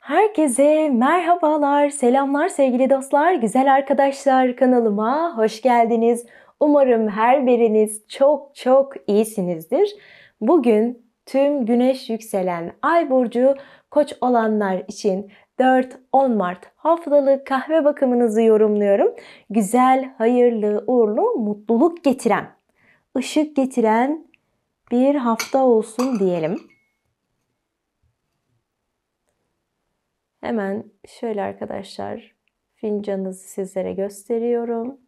Herkese merhabalar, selamlar sevgili dostlar, güzel arkadaşlar kanalıma hoş geldiniz. Umarım her biriniz çok çok iyisinizdir. Bugün tüm güneş yükselen ay burcu Koç olanlar için 4-10 Mart haftalık kahve bakımınızı yorumluyorum. Güzel, hayırlı, uğurlu, mutluluk getiren, ışık getiren bir hafta olsun diyelim. Hemen şöyle arkadaşlar fincanınızı sizlere gösteriyorum.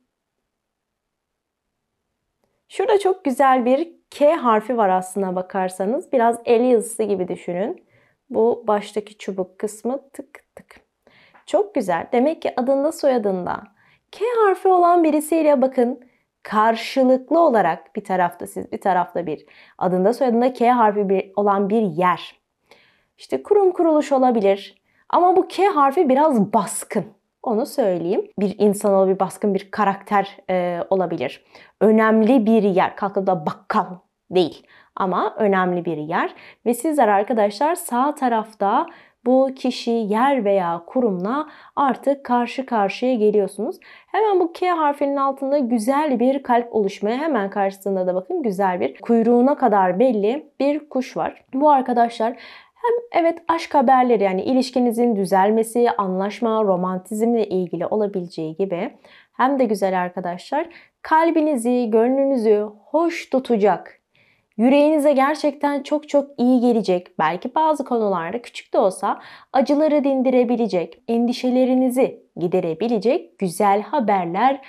Şurada çok güzel bir K harfi var aslına bakarsanız. Biraz el yazısı gibi düşünün. Bu baştaki çubuk kısmı tık tık. Çok güzel. Demek ki adında soyadında K harfi olan birisiyle bakın karşılıklı olarak bir tarafta siz bir tarafta bir adında soyadında K harfi olan bir yer. İşte kurum kuruluş olabilir. Ama bu K harfi biraz baskın. Onu söyleyeyim. Bir insan olabilir, baskın bir karakter olabilir. Önemli bir yer. Kalkıp da bakkal değil. Ama önemli bir yer. Ve sizler arkadaşlar sağ tarafta bu kişi, yer veya kurumla artık karşı karşıya geliyorsunuz. Hemen bu K harfinin altında güzel bir kalp oluşmaya, hemen karşısında da bakın güzel bir kuyruğuna kadar belli bir kuş var. Bu arkadaşlar hem evet aşk haberleri, yani ilişkinizin düzelmesi, anlaşma, romantizmle ilgili olabileceği gibi, hem de güzel arkadaşlar kalbinizi, gönlünüzü hoş tutacak, yüreğinize gerçekten çok çok iyi gelecek, belki bazı konularda küçük de olsa acıları dindirebilecek, endişelerinizi giderebilecek güzel haberler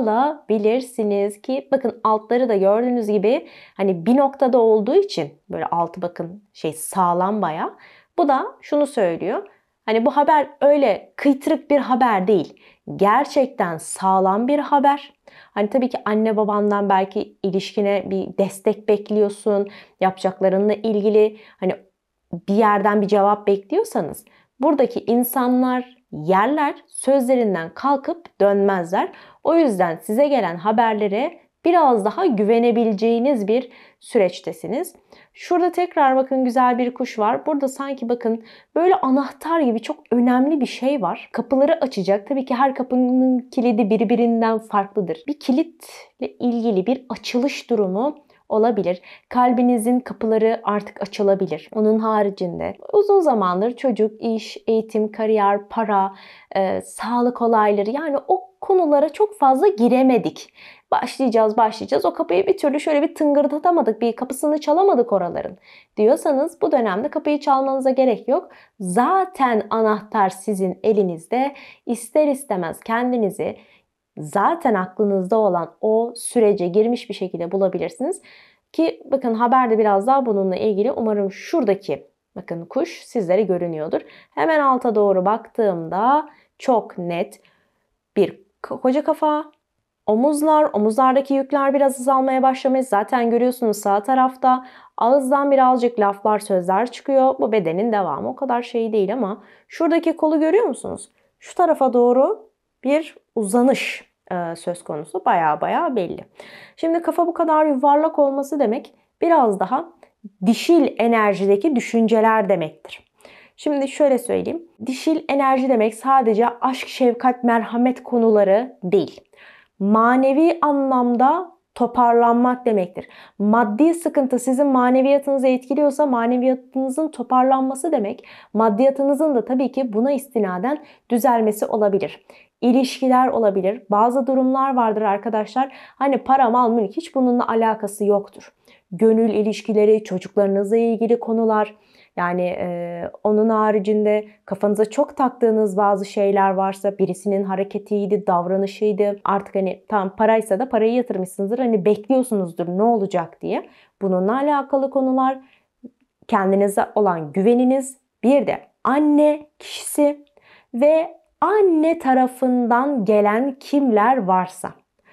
alabilirsiniz ki bakın altları da gördüğünüz gibi hani bir noktada olduğu için böyle altı bakın sağlam baya. Bu da şunu söylüyor. Hani bu haber öyle kıytırık bir haber değil. Gerçekten sağlam bir haber. Hani tabii ki anne babandan belki ilişkine bir destek bekliyorsun. Yapacaklarınla ilgili hani bir yerden bir cevap bekliyorsanız buradaki insanlar, yerler sözlerinden kalkıp dönmezler. O yüzden size gelen haberlere biraz daha güvenebileceğiniz bir süreçtesiniz. Şurada tekrar bakın güzel bir kuş var. Burada sanki bakın böyle anahtar gibi çok önemli bir şey var. Kapıları açacak. Tabii ki her kapının kilidi birbirinden farklıdır. Bir kilitle ilgili bir açılış durumu olabilir. Kalbinizin kapıları artık açılabilir. Onun haricinde uzun zamandır çocuk, iş, eğitim, kariyer, para, sağlık olayları, yani o konulara çok fazla giremedik. Başlayacağız. O kapıyı bir türlü şöyle bir tıngırdatamadık, bir kapısını çalamadık oraların diyorsanız bu dönemde kapıyı çalmanıza gerek yok. Zaten anahtar sizin elinizde. İster istemez kendinizi zaten aklınızda olan o sürece girmiş bir şekilde bulabilirsiniz. Ki bakın haberde biraz daha bununla ilgili, umarım şuradaki bakın kuş sizlere görünüyordur. Hemen alta doğru baktığımda çok net bir koca kafa, omuzlar, omuzlardaki yükler biraz azalmaya başlamış. Zaten görüyorsunuz sağ tarafta ağızdan birazcık laflar, sözler çıkıyor. Bu bedenin devamı o kadar şey değil ama şuradaki kolu görüyor musunuz? Şu tarafa doğru bir uzanış söz konusu, baya belli. Şimdi kafa bu kadar yuvarlak olması demek biraz daha dişil enerjideki düşünceler demektir. Şimdi şöyle söyleyeyim. Dişil enerji demek sadece aşk, şefkat, merhamet konuları değil. Manevi anlamda toparlanmak demektir. Maddi sıkıntı sizin maneviyatınızı etkiliyorsa maneviyatınızın toparlanması demek. Maddiyatınızın da tabii ki buna istinaden düzelmesi olabilir. İlişkiler olabilir. Bazı durumlar vardır arkadaşlar. Hani para, mal, mülk hiç bununla alakası yoktur. Gönül ilişkileri, çocuklarınızla ilgili konular. Yani onun haricinde kafanıza çok taktığınız bazı şeyler varsa, birisinin hareketiydi, davranışıydı. Artık hani tam paraysa da parayı yatırmışsınızdır. Hani bekliyorsunuzdur ne olacak diye. Bununla alakalı konular, kendinize olan güveniniz, bir de anne kişisi ve anne tarafından gelen kimler varsa.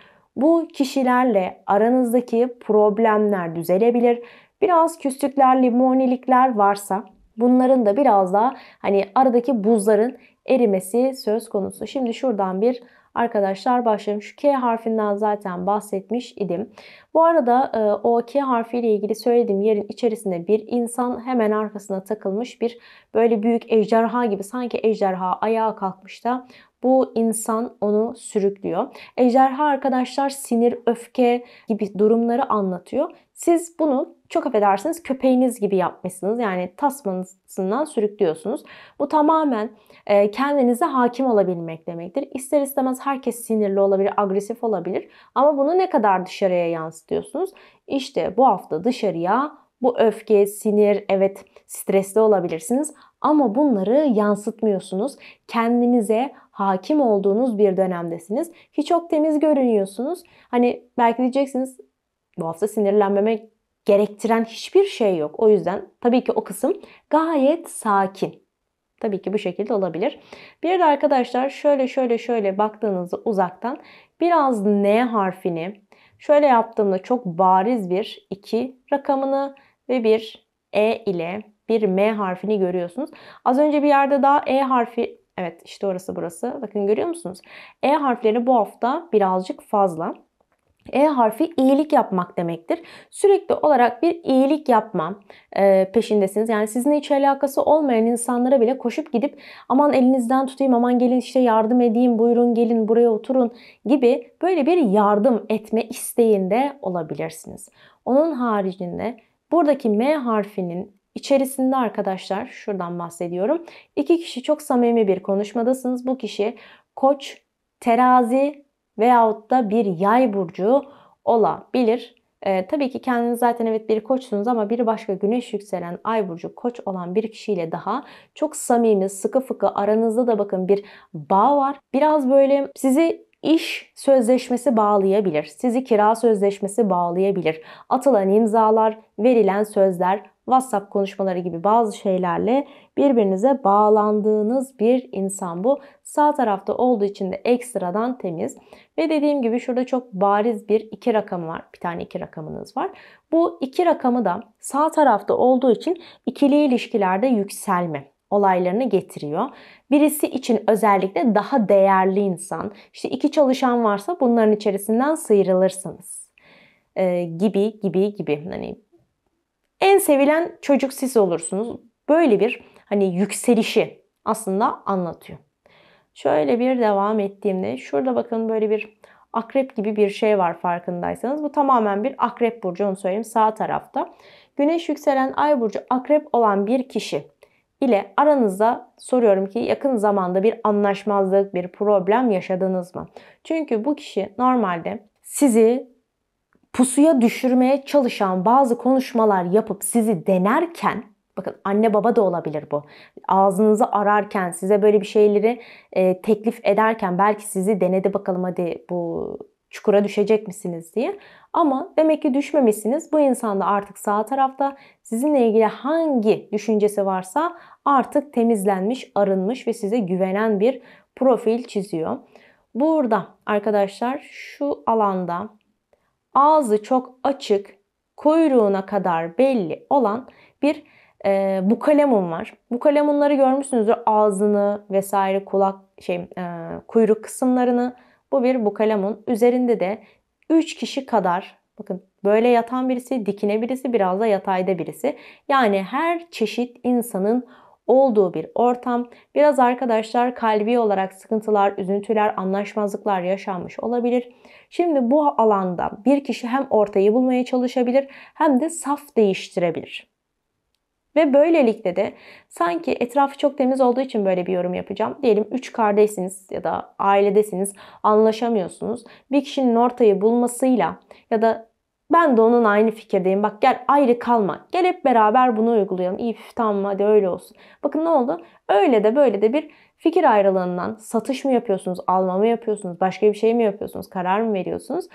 Bu kişilerle aranızdaki problemler düzelebilir. Biraz küslükler, limonilikler varsa bunların da biraz daha hani aradaki buzların erimesi söz konusu. Şimdi şuradan bir arkadaşlar başlayalım. Şu K harfinden zaten bahsetmiş idim. Bu arada o K harfiyle ilgili söylediğim yerin içerisinde bir insan, hemen arkasına takılmış bir böyle büyük ejderha gibi, sanki ejderha ayağa kalkmış da bu insan onu sürüklüyor. Ejderha arkadaşlar sinir, öfke gibi durumları anlatıyor. Siz bunu, çok affedersiniz, köpeğiniz gibi yapmışsınız. Yani tasmasından sürüklüyorsunuz. Bu tamamen kendinize hakim olabilmek demektir. İster istemez herkes sinirli olabilir, agresif olabilir. Ama bunu ne kadar dışarıya yansıtıyorsunuz? İşte bu hafta dışarıya bu öfke, sinir, evet stresli olabilirsiniz ama bunları yansıtmıyorsunuz. Kendinize hakim olduğunuz bir dönemdesiniz ki çok temiz görünüyorsunuz. Hani belki diyeceksiniz, bu hafta sinirlenmeme gerektiren hiçbir şey yok. O yüzden tabii ki o kısım gayet sakin. Tabii ki bu şekilde olabilir. Bir de arkadaşlar şöyle baktığınızda uzaktan biraz N harfini şöyle yaptığımda çok bariz bir 2 rakamını ve bir E ile bir M harfini görüyorsunuz. Az önce bir yerde daha E harfi, evet işte orası burası. Bakın görüyor musunuz? E harfleri bu hafta birazcık fazla. E harfi iyilik yapmak demektir. Sürekli olarak bir iyilik yapma peşindesiniz. Yani sizinle hiç alakası olmayan insanlara bile koşup gidip aman elinizden tutayım, aman gelin işte yardım edeyim, buyurun gelin buraya oturun gibi böyle bir yardım etme isteğinde olabilirsiniz. Onun haricinde buradaki M harfinin içerisinde arkadaşlar, şuradan bahsediyorum. İki kişi çok samimi bir konuşmadasınız. Bu kişi Koç, Terazi veyahut da bir Yay burcu olabilir. Tabii ki kendiniz zaten evet bir Koçsunuz ama bir başka Güneş yükselen Ay burcu Koç olan bir kişiyle daha çok samimi, sıkı fıkı, aranızda da bakın bir bağ var. Biraz böyle sizi iş sözleşmesi bağlayabilir. Sizi kira sözleşmesi bağlayabilir. Atılan imzalar, verilen sözler, WhatsApp konuşmaları gibi bazı şeylerle birbirinize bağlandığınız bir insan bu. Sağ tarafta olduğu için de ekstradan temiz. Ve dediğim gibi şurada çok bariz bir 2 rakamı var. Bir tane 2 rakamınız var. Bu 2 rakamı da sağ tarafta olduğu için ikili ilişkilerde yükselme olaylarını getiriyor. Birisi için özellikle daha değerli insan. İşte 2 çalışan varsa bunların içerisinden sıyrılırsınız. Gibi. Hani en sevilen çocuk siz olursunuz. Böyle bir hani yükselişi aslında anlatıyor. Şöyle bir devam ettiğimde şurada bakın böyle bir akrep gibi bir şey var farkındaysanız. Bu tamamen bir akrep burcu, onu söyleyeyim, sağ tarafta. Güneş yükselen Ay burcu akrep olan bir kişi ile aranızda soruyorum ki yakın zamanda bir anlaşmazlık, bir problem yaşadınız mı? Çünkü bu kişi normalde sizi pusuya düşürmeye çalışan bazı konuşmalar yapıp sizi denerken, bakın anne baba da olabilir bu. Ağzınızı ararken, size böyle bir şeyleri teklif ederken belki sizi denedi, bakalım hadi bu çukura düşecek misiniz diye. Ama demek ki düşmemişsiniz. Bu insan da artık sağ tarafta sizinle ilgili hangi düşüncesi varsa artık temizlenmiş, arınmış ve size güvenen bir profil çiziyor. Burada arkadaşlar şu alanda ağzı çok açık, kuyruğuna kadar belli olan bir bukalemun var. Bukalemunları görmüşsünüzdür. Ağzını vesaire, kulak kuyruk kısımlarını. Bu bir bukalemun. Üzerinde de 3 kişi kadar, bakın böyle yatan birisi, dikine birisi, biraz da yatayda birisi. Yani her çeşit insanın olduğu bir ortam. Biraz arkadaşlar kalbi olarak sıkıntılar, üzüntüler, anlaşmazlıklar yaşanmış olabilir. Şimdi bu alanda bir kişi hem ortayı bulmaya çalışabilir hem de saf değiştirebilir. Ve böylelikle de sanki etrafı çok temiz olduğu için böyle bir yorum yapacağım. Diyelim 3 kardeşsiniz ya da ailedesiniz, anlaşamıyorsunuz. Bir kişinin ortayı bulmasıyla ya da ben de onun aynı fikirdeyim, bak gel ayrı kalma, gel hep beraber bunu uygulayalım. İyi tamam hadi öyle olsun. Bakın ne oldu? Öyle de böyle de bir fikir ayrılığından satış mı yapıyorsunuz, alma mı yapıyorsunuz, başka bir şey mi yapıyorsunuz, karar mı veriyorsunuz?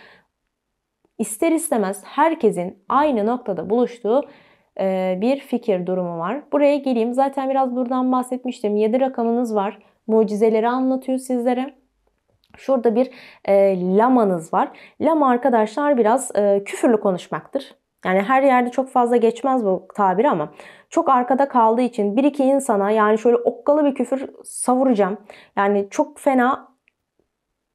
İster istemez herkesin aynı noktada buluştuğu bir fikir durumu var. Buraya geleyim. Zaten biraz buradan bahsetmiştim. 7 rakamınız var. Mucizeleri anlatıyor sizlere. Şurada bir lamanız var. Lama arkadaşlar biraz küfürlü konuşmaktır. Yani her yerde çok fazla geçmez bu tabir ama çok arkada kaldığı için bir iki insana yani şöyle okkalı bir küfür savuracağım. Yani çok fena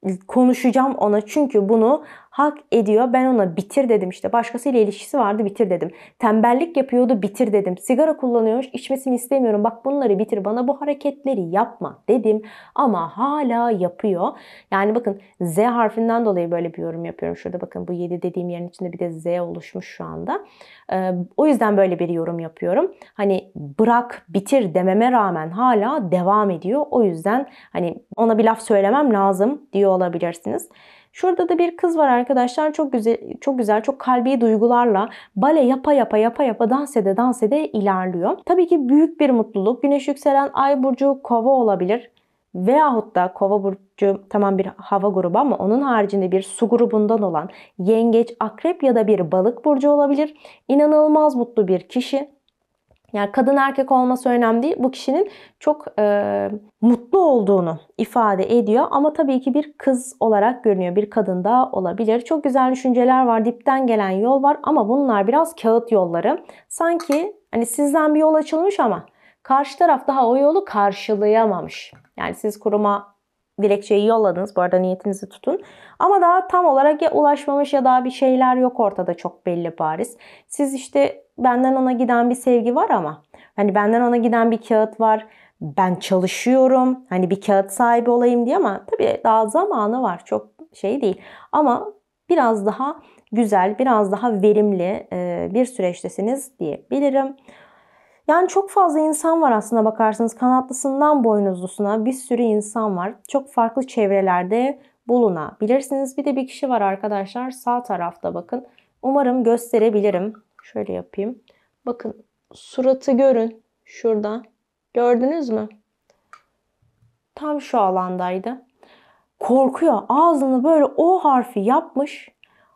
konuşacağım ona çünkü bunu hak ediyor. Ben ona bitir dedim işte. Başkasıyla ilişkisi vardı, bitir dedim. Tembellik yapıyordu, bitir dedim. Sigara kullanıyormuş, içmesini istemiyorum. Bak bunları bitir, bana bu hareketleri yapma dedim. Ama hala yapıyor. Yani bakın Z harfinden dolayı böyle bir yorum yapıyorum. Şurada bakın bu 7 dediğim yerin içinde bir de Z oluşmuş şu anda. O yüzden böyle bir yorum yapıyorum. Hani bırak, bitir dememe rağmen hala devam ediyor. O yüzden hani ona bir laf söylemem lazım diyor olabilirsiniz. Şurada da bir kız var arkadaşlar. Çok güzel, çok güzel, çok kalbi duygularla bale yapa yapa dans ede ilerliyor. Tabii ki büyük bir mutluluk. Güneş yükselen Ay burcu Kova olabilir. Veyahut da Kova burcu tamam bir hava grubu ama onun haricinde bir su grubundan olan Yengeç, Akrep ya da bir Balık burcu olabilir. İnanılmaz mutlu bir kişi. Yani kadın erkek olması önemli değil. Bu kişinin çok mutlu olduğunu ifade ediyor. Ama tabii ki bir kız olarak görünüyor. Bir kadın da olabilir. Çok güzel düşünceler var. Dipten gelen yol var. Ama bunlar biraz kağıt yolları. Sanki hani sizden bir yol açılmış ama karşı taraf daha o yolu karşılayamamış. Yani siz kuruma dilekçeyi yolladınız. Bu arada niyetinizi tutun. Ama daha tam olarak ya ulaşmamış ya daha bir şeyler yok ortada çok belli bariz. Siz işte benden ona giden bir sevgi var ama hani benden ona giden bir kağıt var. Ben çalışıyorum. Hani bir kağıt sahibi olayım diye ama tabii daha zamanı var. Çok şey değil. Ama biraz daha güzel, biraz daha verimli bir süreçtesiniz diyebilirim. Yani çok fazla insan var aslında bakarsanız. Kanatlısından boynuzlusuna bir sürü insan var. Çok farklı çevrelerde bulunabilirsiniz. Bir de bir kişi var arkadaşlar. Sağ tarafta bakın. Umarım gösterebilirim. Şöyle yapayım. Bakın suratı görün. Şurada. Gördünüz mü? Tam şu alandaydı. Korkuyor. Ağzını böyle O harfi yapmış.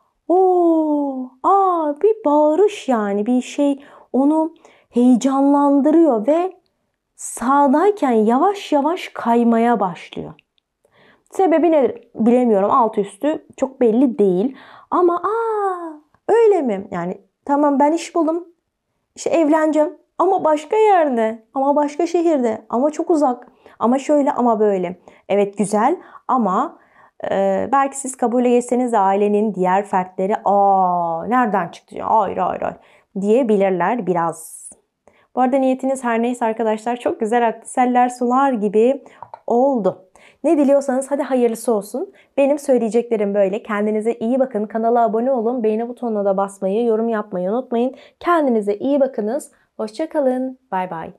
Bir bağırış yani bir şey onu heyecanlandırıyor ve sağdayken yavaş yavaş kaymaya başlıyor. Sebebi nedir bilemiyorum. Alt üstü çok belli değil. Ama öyle mi? Yani tamam ben iş buldum. İşte evleneceğim. Ama başka yerde. Ama başka şehirde. Ama çok uzak. Ama şöyle ama böyle. Evet güzel ama belki siz kabule geçseniz de ailenin diğer fertleri nereden çıktı? Hayır hayır hayır diyebilirler biraz. Bu arada niyetiniz her neyse arkadaşlar çok güzel aktı. Seller sular gibi oldu. Ne diliyorsanız hadi hayırlısı olsun. Benim söyleyeceklerim böyle. Kendinize iyi bakın. Kanala abone olun. Beğeni butonuna da basmayı, yorum yapmayı unutmayın. Kendinize iyi bakınız. Hoşça kalın. Bay bay.